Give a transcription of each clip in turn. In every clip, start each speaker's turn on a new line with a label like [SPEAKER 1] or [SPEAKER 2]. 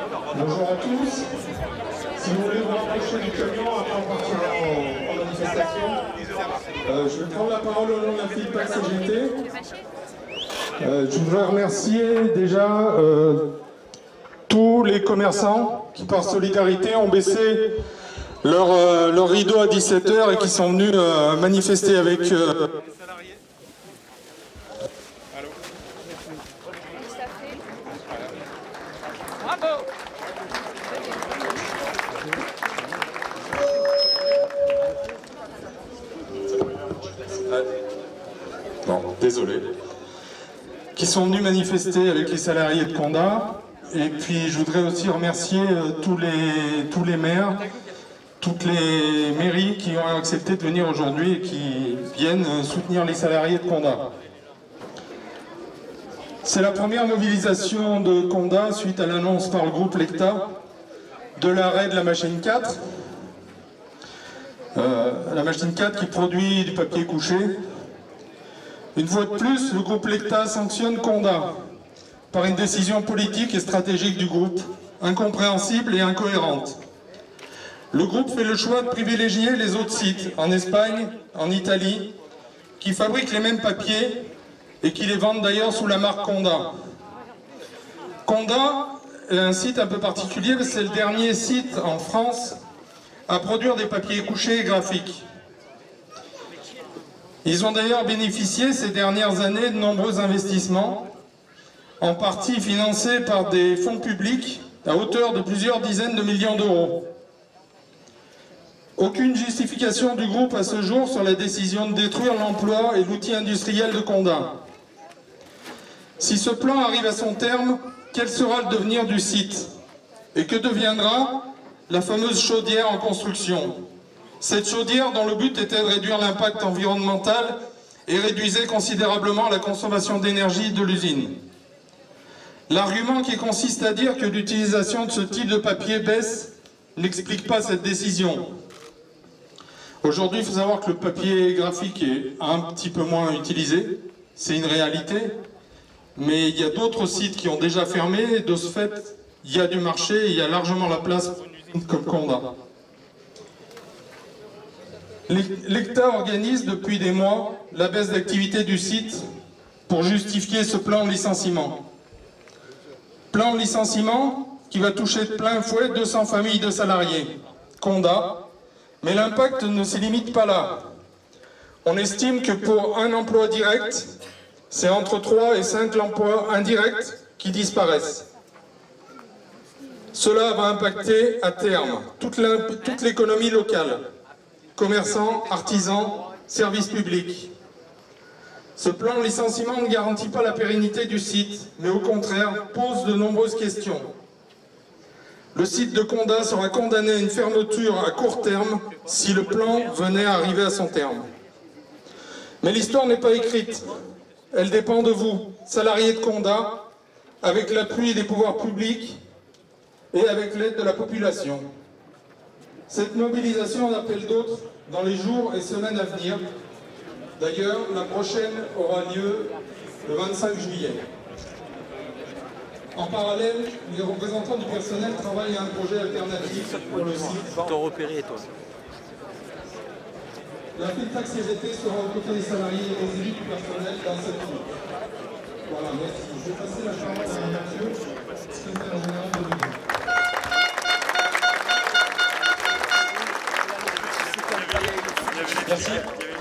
[SPEAKER 1] Bonjour à tous. Si vous voulez vous rapprocher du camion, après on partira en manifestation. Je vais prendre la parole au nom de la FILPAC CGT. Je voudrais remercier déjà tous les commerçants qui, par solidarité, ont baissé leur rideau à 17 h et qui sont venus manifester avec... Bon, désolé. Qui sont venus manifester avec les salariés de Condat. Et puis je voudrais aussi remercier tous les maires, toutes les mairies qui ont accepté de venir aujourd'hui et qui viennent soutenir les salariés de Condat. C'est la première mobilisation de Condat suite à l'annonce par le groupe Lecta de l'arrêt de la machine 4. La machine 4 qui produit du papier couché. Une fois de plus, le groupe Lecta sanctionne Condat par une décision politique et stratégique du groupe, incompréhensible et incohérente. Le groupe fait le choix de privilégier les autres sites, en Espagne, en Italie, qui fabriquent les mêmes papiers et qui les vendent d'ailleurs sous la marque Condat. Condat est un site un peu particulier, c'est le dernier site en France à produire des papiers couchés et graphiques. Ils ont d'ailleurs bénéficié ces dernières années de nombreux investissements, en partie financés par des fonds publics à hauteur de plusieurs dizaines de millions d'euros. Aucune justification du groupe à ce jour sur la décision de détruire l'emploi et l'outil industriel de Condat. Si ce plan arrive à son terme, quel sera le devenir du site? Et que deviendra la fameuse chaudière en construction? Cette chaudière dont le but était de réduire l'impact environnemental et réduisait considérablement la consommation d'énergie de l'usine. L'argument qui consiste à dire que l'utilisation de ce type de papier baisse n'explique pas cette décision. Aujourd'hui, il faut savoir que le papier graphique est un petit peu moins utilisé, c'est une réalité, mais il y a d'autres sites qui ont déjà fermé, et de ce fait, il y a du marché et il y a largement la place pour une usine comme Condat. Lecta organise depuis des mois la baisse d'activité du site pour justifier ce plan de licenciement. Plan de licenciement qui va toucher de plein fouet 200 familles de salariés, Condat, mais l'impact ne se limite pas là. On estime que pour un emploi direct, c'est entre 3 et 5 emplois indirects qui disparaissent. Cela va impacter à terme toute l'économie locale. Commerçants, artisans, services publics. Ce plan de licenciement ne garantit pas la pérennité du site, mais au contraire pose de nombreuses questions. Le site de Condat sera condamné à une fermeture à court terme si le plan venait à arriver à son terme. Mais l'histoire n'est pas écrite. Elle dépend de vous, salariés de Condat, avec l'appui des pouvoirs publics et avec l'aide de la population. Cette mobilisation en appelle d'autres dans les jours et semaines à venir. D'ailleurs, la prochaine aura lieu le 25 juillet. En parallèle, les représentants du personnel travaillent à un projet alternatif pour le site.
[SPEAKER 2] T'en repérer, toi.
[SPEAKER 1] La FILPAC CGT sera aux côtés des salariés et des élus du personnel dans cette lutte. Voilà, merci. Je vais passer la parole à Mathieu, secrétaire général de l'Union.
[SPEAKER 3] Merci.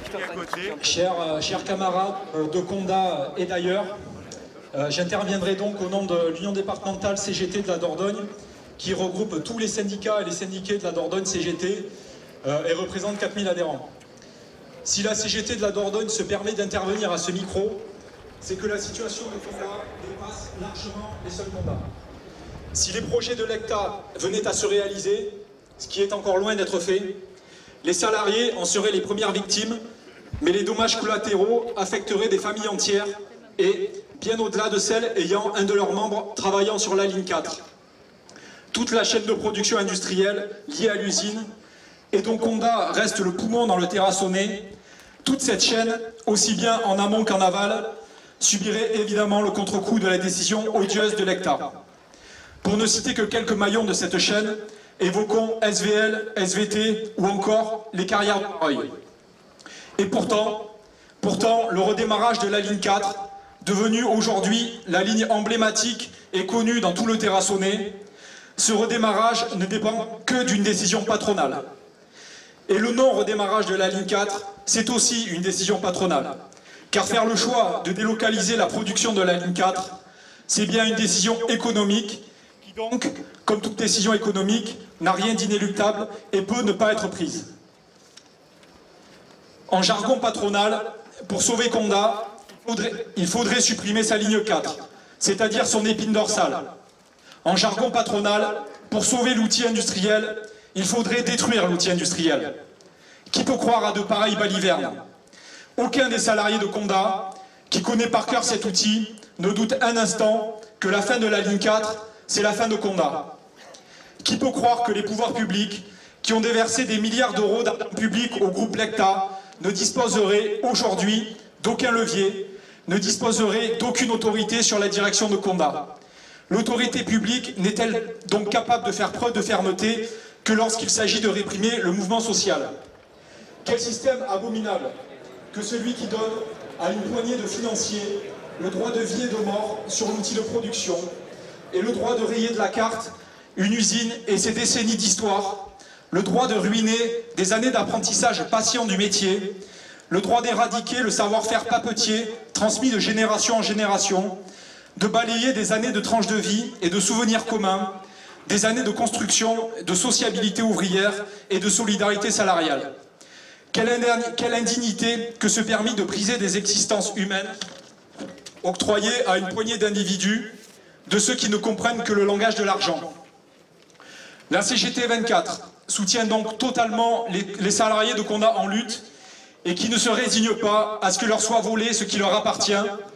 [SPEAKER 3] Chers camarades de Condat et d'ailleurs, j'interviendrai donc au nom de l'Union départementale CGT de la Dordogne, qui regroupe tous les syndicats et les syndiqués de la Dordogne CGT et représente 4000 adhérents. Si la CGT de la Dordogne se permet d'intervenir à ce micro, c'est que la situation de Condat dépasse largement les seuls combats. Si les projets de Lecta venaient à se réaliser, ce qui est encore loin d'être fait, les salariés en seraient les premières victimes, mais les dommages collatéraux affecteraient des familles entières et bien au-delà de celles ayant un de leurs membres travaillant sur la ligne 4. Toute la chaîne de production industrielle liée à l'usine, et dont Condat reste le poumon dans le terrassonné, toute cette chaîne, aussi bien en amont qu'en aval, subirait évidemment le contre-coup de la décision odieuse de Lecta. Pour ne citer que quelques maillons de cette chaîne, évoquons SVL, SVT ou encore les carrières de Reuil. Et pourtant, le redémarrage de la ligne 4, devenue aujourd'hui la ligne emblématique et connue dans tout le Terrassonnais, ce redémarrage ne dépend que d'une décision patronale. Et le non-redémarrage de la ligne 4, c'est aussi une décision patronale. Car faire le choix de délocaliser la production de la ligne 4, c'est bien une décision économique qui donc, comme toute décision économique, n'a rien d'inéluctable et peut ne pas être prise. En jargon patronal, pour sauver Condat, il faudrait supprimer sa ligne 4, c'est-à-dire son épine dorsale. En jargon patronal, pour sauver l'outil industriel, il faudrait détruire l'outil industriel. Qui peut croire à de pareilles balivernes? Aucun des salariés de Condat, qui connaît par cœur cet outil, ne doute un instant que la fin de la ligne 4, c'est la fin de Condat. Qui peut croire que les pouvoirs publics, qui ont déversé des milliards d'euros d'argent public au groupe Lecta, ne disposeraient aujourd'hui d'aucun levier, ne disposeraient d'aucune autorité sur la direction de Condat? L'autorité publique n'est-elle donc capable de faire preuve de fermeté que lorsqu'il s'agit de réprimer le mouvement social? Quel système abominable que celui qui donne à une poignée de financiers le droit de vie et de mort sur l'outil de production et le droit de rayer de la carte une usine et ses décennies d'histoire, le droit de ruiner des années d'apprentissage patient du métier, le droit d'éradiquer le savoir-faire papetier transmis de génération en génération, de balayer des années de tranches de vie et de souvenirs communs, des années de construction, de sociabilité ouvrière et de solidarité salariale. Quelle indignité que ce permis de briser des existences humaines octroyé à une poignée d'individus, de ceux qui ne comprennent que le langage de l'argent. La CGT 24 soutient donc totalement les salariés de Condat en lutte et qui ne se résignent pas à ce que leur soit volé ce qui leur appartient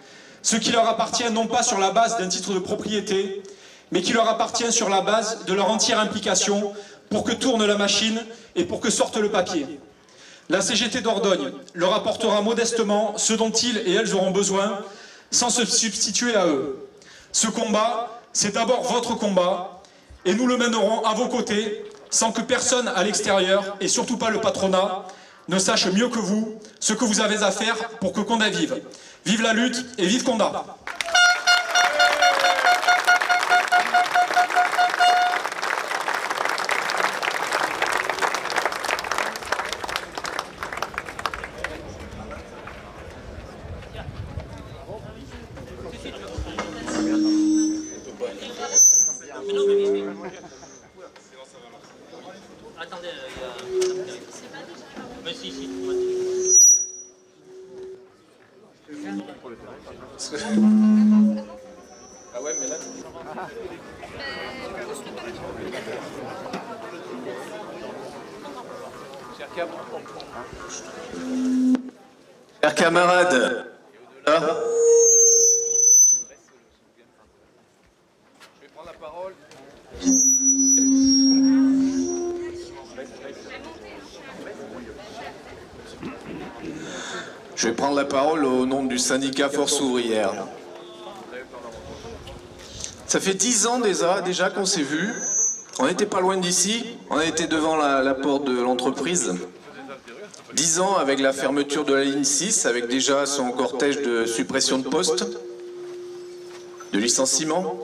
[SPEAKER 3] non pas sur la base d'un titre de propriété, mais qui leur appartient sur la base de leur entière implication pour que tourne la machine et pour que sorte le papier. La CGT Dordogne leur apportera modestement ce dont ils et elles auront besoin, sans se substituer à eux. Ce combat, c'est d'abord votre combat, et nous le mènerons à vos côtés, sans que personne à l'extérieur, et surtout pas le patronat, ne sache mieux que vous ce que vous avez à faire pour que Condat vive. Vive la lutte et vive Condat!
[SPEAKER 2] Attendez, mais si.
[SPEAKER 4] Ah ouais, mais là... Chers camarades, là, je vais prendre la parole. Je vais prendre la parole au nom du syndicat Force Ouvrière. Ça fait 10 ans déjà qu'on s'est vus. On n'était pas loin d'ici. On a été devant la porte de l'entreprise. 10 ans avec la fermeture de la ligne 6, avec déjà son cortège de suppression de postes, de licenciements.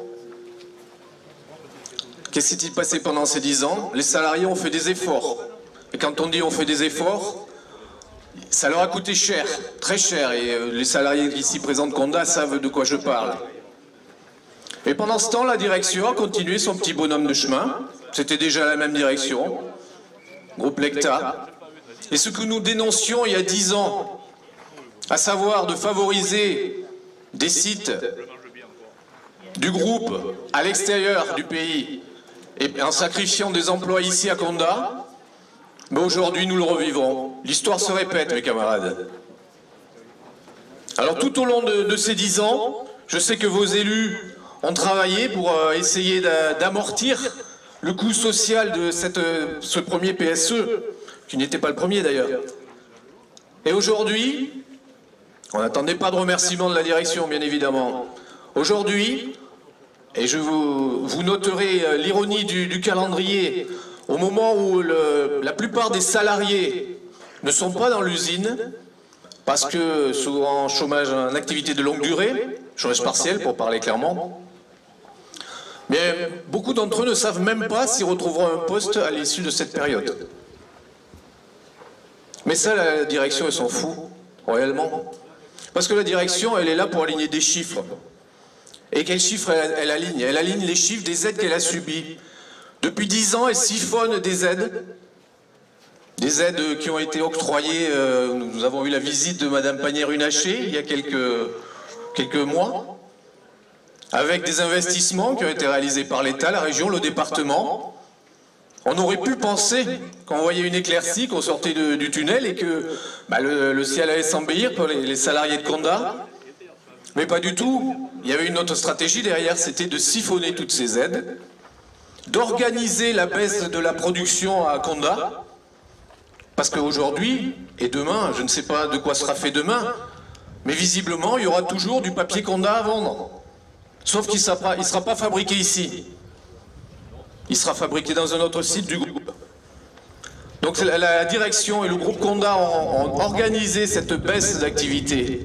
[SPEAKER 4] Qu'est-ce qui s'est passé pendant ces 10 ans? Les salariés ont fait des efforts. Et quand on dit on fait des efforts, ça leur a coûté cher, très cher. Et les salariés ici présents de Condat savent de quoi je parle. Et pendant ce temps, la direction a continué son petit bonhomme de chemin. C'était déjà la même direction, groupe Lecta. Et ce que nous dénoncions il y a 10 ans, à savoir de favoriser des sites du groupe à l'extérieur du pays, et en sacrifiant des emplois ici à Condat, mais aujourd'hui nous le revivrons. L'histoire se répète, mes camarades. Alors tout au long de ces 10 ans, je sais que vos élus ont travaillé pour essayer d'amortir le coût social de ce premier PSE, qui n'était pas le premier d'ailleurs. Et aujourd'hui, on n'attendait pas de remerciements de la direction, bien évidemment. Aujourd'hui, Et vous noterez l'ironie du calendrier. Au moment où la plupart des salariés ne sont pas dans l'usine, parce que souvent en chômage, en activité de longue durée, chômage partiel pour parler clairement, mais beaucoup d'entre eux ne savent même pas s'ils retrouveront un poste à l'issue de cette période. Mais ça, la direction, elle s'en fout, réellement. Parce que la direction, elle est là pour aligner des chiffres. Et quels chiffres elle aligne? Elle aligne les chiffres des aides qu'elle a subies. Depuis 10 ans, elle siphonne des aides qui ont été octroyées. Nous avons eu la visite de Madame Pannier-Runacher il y a quelques mois, avec des investissements qui ont été réalisés par l'État, la région, le département. On aurait pu penser qu'on voyait une éclaircie, qu'on sortait du tunnel et que le ciel allait s'embellir pour les salariés de Condat. Mais pas du tout. Il y avait une autre stratégie derrière, c'était de siphonner toutes ces aides, d'organiser la baisse de la production à Condat, parce qu'aujourd'hui et demain, je ne sais pas de quoi sera fait demain, mais visiblement il y aura toujours du papier Condat à vendre. Sauf qu'il ne sera pas fabriqué ici. Il sera fabriqué dans un autre site du groupe. Donc la direction et le groupe Condat ont organisé cette baisse d'activité.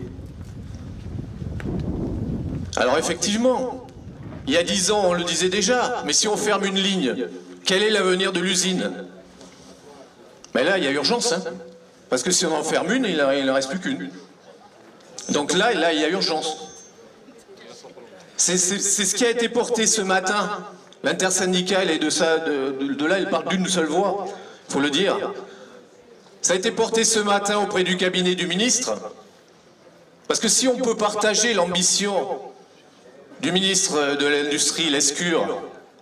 [SPEAKER 4] Alors effectivement, il y a 10 ans, on le disait déjà, mais si on ferme une ligne, quel est l'avenir de l'usine? Mais là, il y a urgence, hein, parce que si on en ferme une, il ne reste plus qu'une. Donc là, il y a urgence. C'est ce qui a été porté ce matin. L'intersyndicale, et de là, elle parle d'une seule voix, il faut le dire. Ça a été porté ce matin auprès du cabinet du ministre, parce que si on peut partager l'ambition du ministre de l'Industrie, Lescure,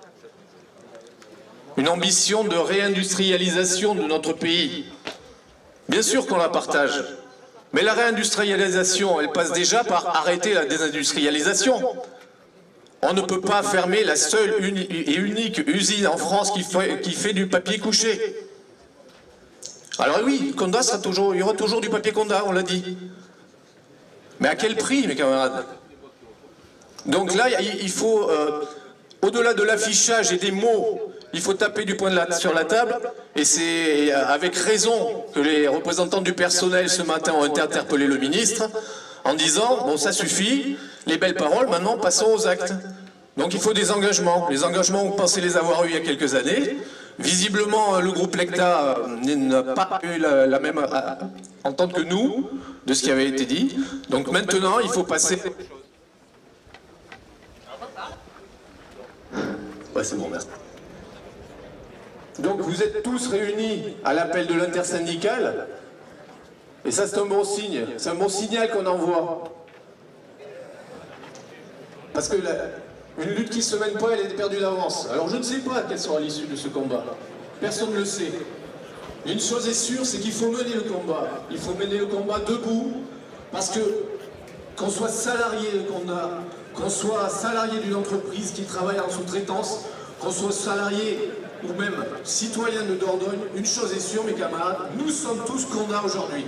[SPEAKER 4] une ambition de réindustrialisation de notre pays, bien sûr qu'on la partage, mais la réindustrialisation, elle passe déjà par arrêter la désindustrialisation. On ne peut pas fermer la seule et unique usine en France qui fait du papier couché. Alors oui, Condat il y aura toujours du papier Condat, on l'a dit. Mais à quel prix, mes camarades? Donc là, il faut, au-delà de l'affichage et des mots, il faut taper du poing sur la table. Et c'est avec raison que les représentants du personnel ce matin ont interpellé le ministre en disant, bon ça suffit, les belles paroles, maintenant passons aux actes. Donc il faut des engagements. Les engagements, on pensait les avoir eus il y a quelques années. Visiblement, le groupe Lecta n'a pas eu la même entente que nous de ce qui avait été dit. Donc maintenant, il faut passer... Ouais, c'est bon, merci. Donc vous êtes tous réunis à l'appel de l'intersyndicale, et ça c'est un bon signe, c'est un bon signal qu'on envoie. Parce que une lutte qui ne se mène pas, elle est perdue d'avance. Alors je ne sais pas quelle sera l'issue de ce combat, personne ne le sait. Une chose est sûre, c'est qu'il faut mener le combat. Il faut mener le combat debout, parce que qu'on soit salarié de Condat, qu'on soit salarié d'une entreprise qui travaille en sous-traitance, qu'on soit salarié ou même citoyen de Dordogne, une chose est sûre, mes camarades, nous sommes tous Condat aujourd'hui.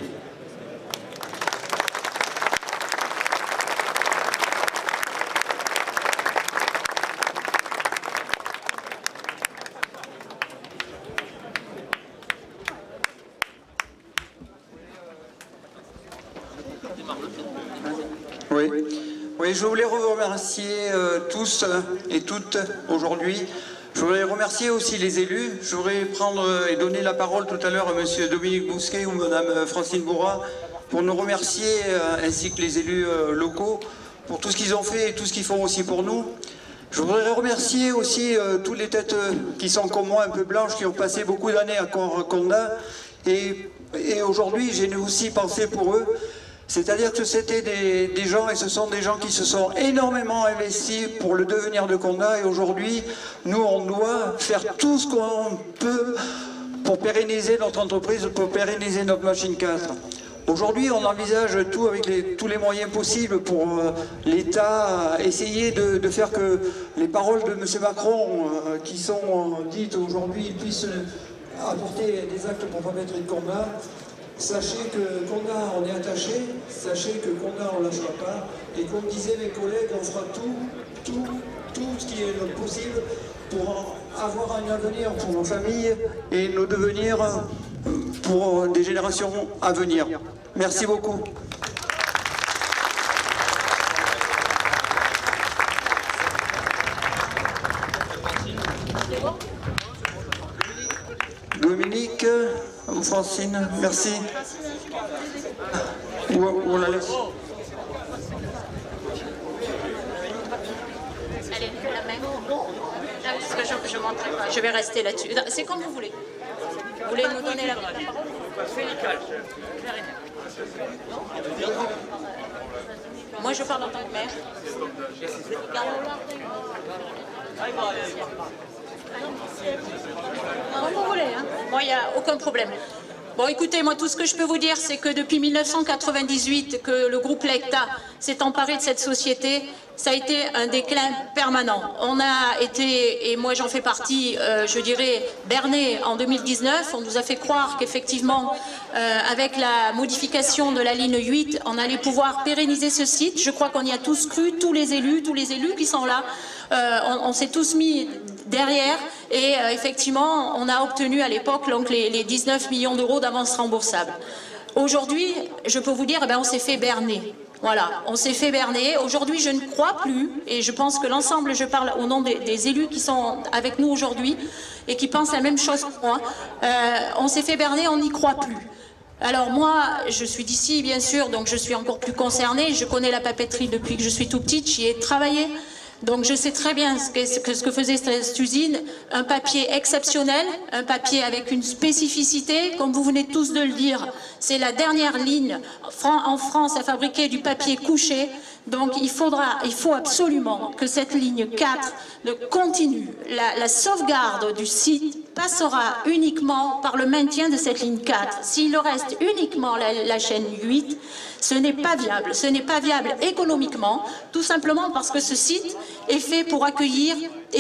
[SPEAKER 2] Oui, je voulais vous remercier tous et toutes aujourd'hui. Je voudrais remercier aussi les élus. Je voudrais prendre et donner la parole tout à l'heure à M. Dominique Bousquet ou Mme Francine Bourrat pour nous remercier, ainsi que les élus locaux, pour tout ce qu'ils ont fait et tout ce qu'ils font aussi pour nous. Je voudrais remercier aussi toutes les têtes qui sont comme moi un peu blanches, qui ont passé beaucoup d'années à Condat. Et aujourd'hui, j'ai aussi pensé pour eux. C'est-à-dire que c'était des gens, et ce sont des gens qui se sont énormément investis pour le devenir de Condat. Et aujourd'hui, nous, on doit faire tout ce qu'on peut pour pérenniser notre entreprise, pour pérenniser notre machine 4. Aujourd'hui, on envisage tout avec tous les moyens possibles pour l'État, essayer de faire que les paroles de M. Macron, qui sont dites aujourd'hui, puissent apporter des actes pour permettre de Condat. Sachez que Condat, on est attaché, sachez que Condat, on ne lâchera pas. Et comme disaient mes collègues, on fera tout tout ce qui est possible pour avoir un avenir pour nos familles et nos devenirs pour des générations à venir. Merci beaucoup. Dominique ou Francine, merci. On la laisse.
[SPEAKER 5] Allez, la main. Parce que je ne montrerai pas. Je vais rester là-dessus. C'est comme vous voulez. Vous voulez nous donner la parole? Moi, je parle en tant que maire. Comme vous voulez, hein. Moi, il n'y a aucun problème. Bon, écoutez, moi, tout ce que je peux vous dire, c'est que depuis 1998, que le groupe Lecta s'est emparé de cette société, ça a été un déclin permanent. On a été, et moi j'en fais partie, je dirais, berné en 2019. On nous a fait croire qu'effectivement, avec la modification de la ligne 8, on allait pouvoir pérenniser ce site. Je crois qu'on y a tous cru, tous les élus qui sont là. On s'est tous mis derrière et effectivement, on a obtenu à l'époque les 19 millions d'euros d'avance remboursable. Aujourd'hui, je peux vous dire, eh bien, on s'est fait berner. Voilà, on s'est fait berner. Aujourd'hui, je ne crois plus, et je pense que l'ensemble, je parle au nom des élus qui sont avec nous aujourd'hui et qui pensent la même chose que moi, on s'est fait berner, on n'y croit plus. Alors moi, je suis d'ici, bien sûr, donc je suis encore plus concernée. Je connais la papeterie depuis que je suis tout petite, j'y ai travaillé. Donc je sais très bien ce que faisait cette usine, un papier exceptionnel, un papier avec une spécificité, comme vous venez tous de le dire, c'est la dernière ligne en France à fabriquer du papier couché. Donc il faut absolument que cette ligne 4 continue. La sauvegarde du site passera uniquement par le maintien de cette ligne 4. S'il reste uniquement la chaîne 8, ce n'est pas viable. Ce n'est pas viable économiquement, tout simplement parce que ce site était fait pour accueillir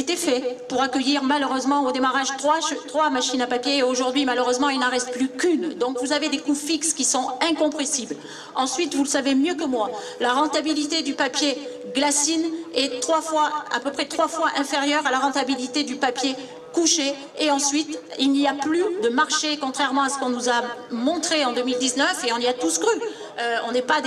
[SPEAKER 5] malheureusement au démarrage 3 machines à papier et aujourd'hui malheureusement il n'en reste plus qu'une. Donc vous avez des coûts fixes qui sont incompressibles. Ensuite, vous le savez mieux que moi, la rentabilité du papier glacine est à peu près 3 fois inférieure à la rentabilité du papier couché, et ensuite il n'y a plus de marché, contrairement à ce qu'on nous a montré en 2019 et on y a tous cru. On n'est pas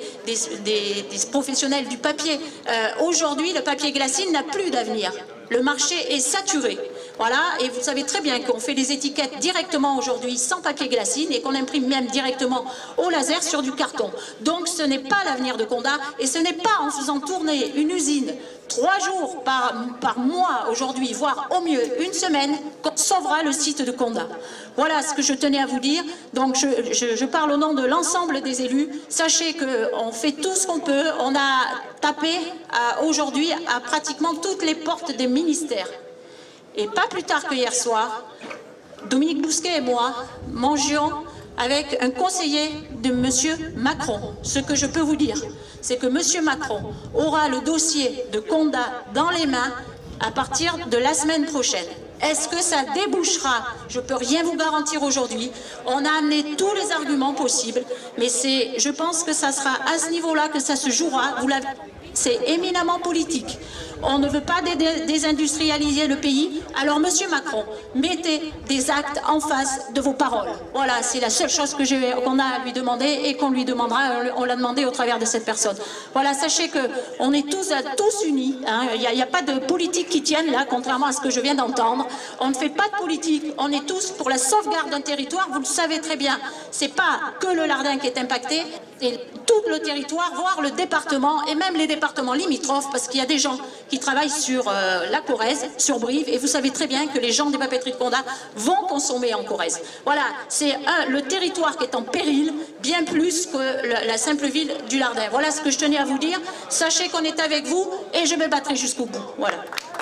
[SPEAKER 5] des professionnels du papier. Aujourd'hui, le papier glacine n'a plus d'avenir. Le marché est saturé. Voilà, et vous savez très bien qu'on fait des étiquettes directement aujourd'hui sans papier glacine et qu'on imprime même directement au laser sur du carton. Donc ce n'est pas l'avenir de Condat et ce n'est pas en faisant tourner une usine 3 jours par mois aujourd'hui, voire au mieux une semaine, qu'on sauvera le site de Condat. Voilà ce que je tenais à vous dire. Donc je parle au nom de l'ensemble des élus. Sachez qu'on fait tout ce qu'on peut. On a tapé aujourd'hui à pratiquement toutes les portes des ministères. Et pas plus tard que hier soir, Dominique Bousquet et moi mangions avec un conseiller de M. Macron. Ce que je peux vous dire, c'est que M. Macron aura le dossier de Condat dans les mains à partir de la semaine prochaine. Est-ce que ça débouchera? Je ne peux rien vous garantir aujourd'hui. On a amené tous les arguments possibles, mais je pense que ça sera à ce niveau-là que ça se jouera. C'est éminemment politique. On ne veut pas désindustrialiser le pays. Alors, Monsieur Macron, mettez des actes en face de vos paroles. Voilà, c'est la seule chose qu'on a à lui demander et qu'on lui demandera. On l'a demandé au travers de cette personne. Voilà, sachez qu'on est tous unis. Hein. Il n'y a pas de politique qui tienne là, contrairement à ce que je viens d'entendre. On ne fait pas de politique. On est tous pour la sauvegarde d'un territoire. Vous le savez très bien. C'est pas que le Lardin qui est impacté. Et tout le territoire, voire le département, et même les départements limitrophes, parce qu'il y a des gens qui travaillent sur la Corrèze, sur Brive, et vous savez très bien que les gens des papeteries de Condat vont consommer en Corrèze. Voilà, c'est le territoire qui est en péril, bien plus que la simple ville du Lardin. Voilà ce que je tenais à vous dire. Sachez qu'on est avec vous, et je me battrai jusqu'au bout. Voilà.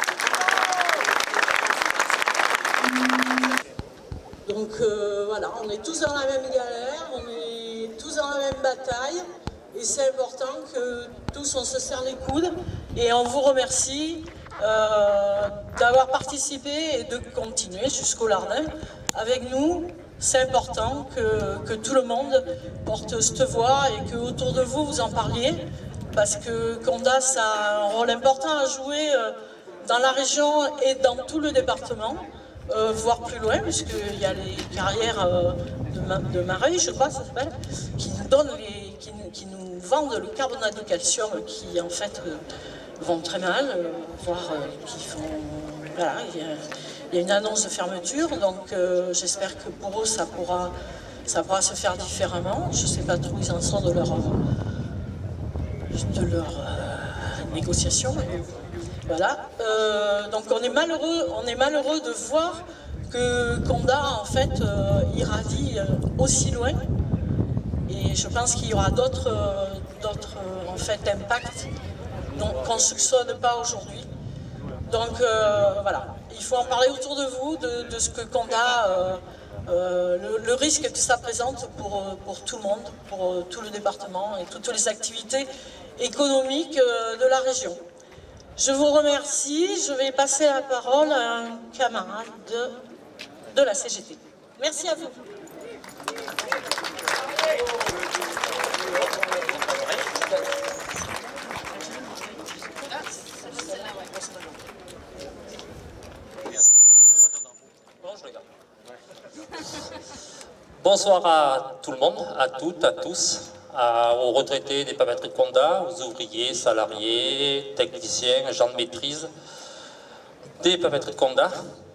[SPEAKER 6] Donc voilà, on est tous dans la même galère, on est tous dans la même bataille et c'est important que tous on se serre les coudes et on vous remercie d'avoir participé et de continuer jusqu'au Lardin avec nous. C'est important que tout le monde porte cette voix et que autour de vous, vous en parliez parce que Condat a un rôle important à jouer dans la région et dans tout le département, voire plus loin, puisqu'il y a les carrières de Marais, je crois, ça s'appelle, qui nous donnent qui nous vendent le carbonate de calcium qui en fait vont très mal, voire qui font... Voilà, il y a une annonce de fermeture, donc j'espère que pour eux ça pourra se faire différemment. Je ne sais pas trop où ils en sont de leur négociation. Voilà. Donc on est malheureux de voir que Condat en fait irradie aussi loin. Et je pense qu'il y aura d'autres en fait impacts qu'on ne soupçonne pas aujourd'hui. Donc voilà, il faut en parler autour de vous, de ce que Condat, le risque que ça présente pour tout le monde, pour tout le département et toutes les activités économiques de la région. Je vous remercie, je vais passer la parole à un camarade de la CGT. Merci à vous.
[SPEAKER 7] Bonsoir à tout le monde, à toutes, à tous, aux retraités des papeteries de Condat, aux ouvriers, salariés, techniciens, agents de maîtrise des papeteries de Condat.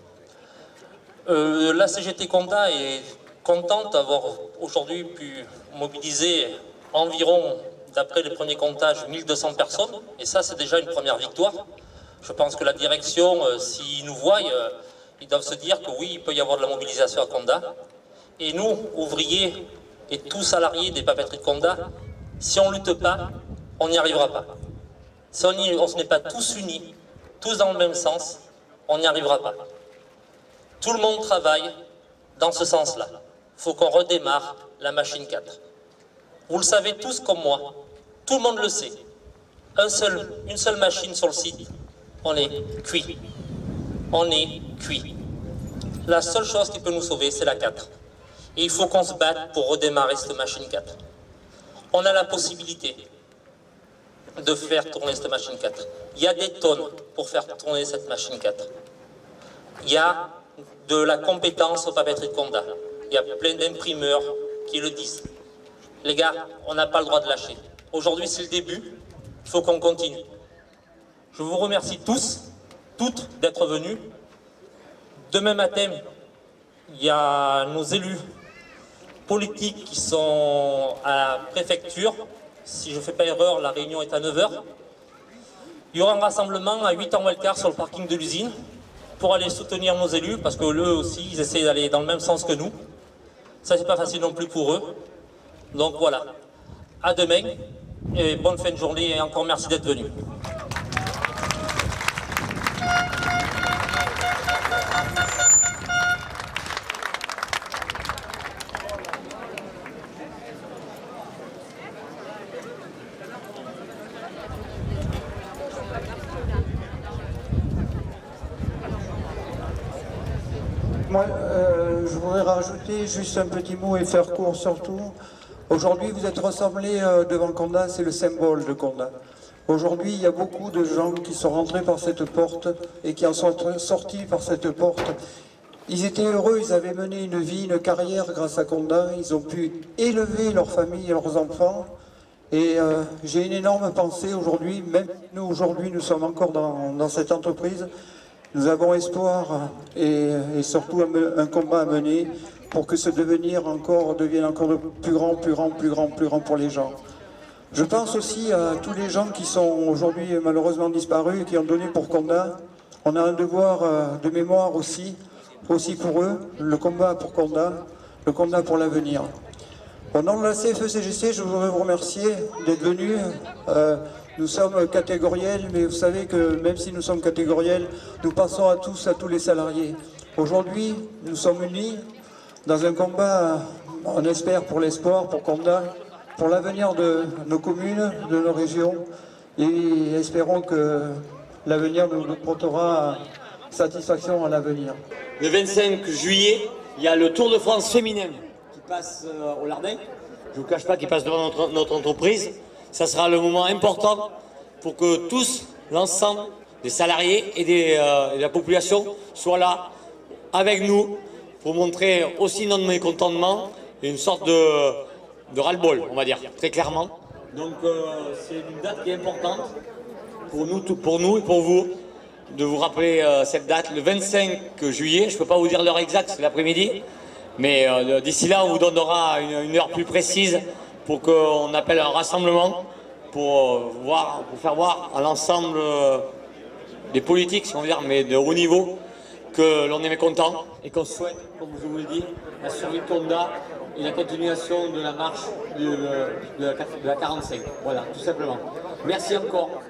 [SPEAKER 7] La CGT Condat est contente d'avoir aujourd'hui pu mobiliser environ, d'après les premiers comptages, 1200 personnes. Et ça, c'est déjà une première victoire. Je pense que la direction, s'ils nous voient, ils doivent se dire que oui, il peut y avoir de la mobilisation à Condat. Et nous, ouvriers et tous salariés des papeteries de Condat, si on ne lutte pas, on n'y arrivera pas. Si on n'est pas tous unis, tous dans le même sens, on n'y arrivera pas. Tout le monde travaille dans ce sens-là. Il faut qu'on redémarre la machine 4. Vous le savez tous comme moi, tout le monde le sait. Une seule machine sur le site, on est cuit. On est cuit. La seule chose qui peut nous sauver, c'est la 4. Et il faut qu'on se batte pour redémarrer cette machine 4. On a la possibilité de faire tourner cette machine 4. Il y a des tonnes pour faire tourner cette machine 4. Il y a de la compétence aux papeteries de Condat. Il y a plein d'imprimeurs qui le disent. Les gars, on n'a pas le droit de lâcher. Aujourd'hui, c'est le début. Il faut qu'on continue. Je vous remercie tous, toutes, d'être venus. Demain matin, il y a nos élus politiques qui sont à la préfecture. Si je ne fais pas erreur, la réunion est à 9 h. Il y aura un rassemblement à 8 h moins le quart sur le parking de l'usine pour aller soutenir nos élus, parce que eux aussi, ils essaient d'aller dans le même sens que nous. Ça, c'est pas facile non plus pour eux. Donc voilà. À demain, et bonne fin de journée, et encore merci d'être venus.
[SPEAKER 8] Moi, je voudrais rajouter juste un petit mot et faire court surtout. Aujourd'hui, vous êtes rassemblés devant Condat, c'est le symbole de Condat. Aujourd'hui, il y a beaucoup de gens qui sont rentrés par cette porte et qui en sont sortis par cette porte. Ils étaient heureux, ils avaient mené une vie, une carrière grâce à Condat. Ils ont pu élever leur famille et leurs enfants. Et j'ai une énorme pensée aujourd'hui, même nous aujourd'hui, nous sommes encore dans cette entreprise. Nous avons espoir et surtout un combat à mener pour que ce devenir devienne encore de plus grand pour les gens. Je pense aussi à tous les gens qui sont aujourd'hui malheureusement disparus et qui ont donné pour Condat. On a un devoir de mémoire aussi pour eux, le combat pour Condat, le combat pour l'avenir. Au nom de la CFE-CGC, je voudrais vous remercier d'être venus. Nous sommes catégoriels, mais vous savez que même si nous sommes catégoriels, nous passons à tous les salariés. Aujourd'hui, nous sommes unis dans un combat, on espère, pour l'espoir, pour Condat, pour l'avenir de nos communes, de nos régions, et espérons que l'avenir nous portera satisfaction à l'avenir.
[SPEAKER 9] Le 25 juillet, il y a le Tour de France féminin qui passe au Lardin. Je ne vous cache pas qu'il passe devant notre entreprise. Ça sera le moment important pour que tous, l'ensemble, des salariés et de la population soient là avec nous pour montrer aussi notre mécontentement et une sorte de ras-le-bol, on va dire, très clairement. Donc c'est une date qui est importante pour nous et pour vous, de vous rappeler cette date, le 25 juillet. Je ne peux pas vous dire l'heure exacte, c'est l'après-midi, mais d'ici là, on vous donnera une heure plus précise pour qu'on appelle un rassemblement pour faire voir à l'ensemble des politiques, si on veut dire, mais de haut niveau, que l'on est mécontent et qu'on souhaite, comme je vous l'ai dit, la survie de Condat et la continuation de la marche de la 45. Voilà, tout simplement. Merci encore.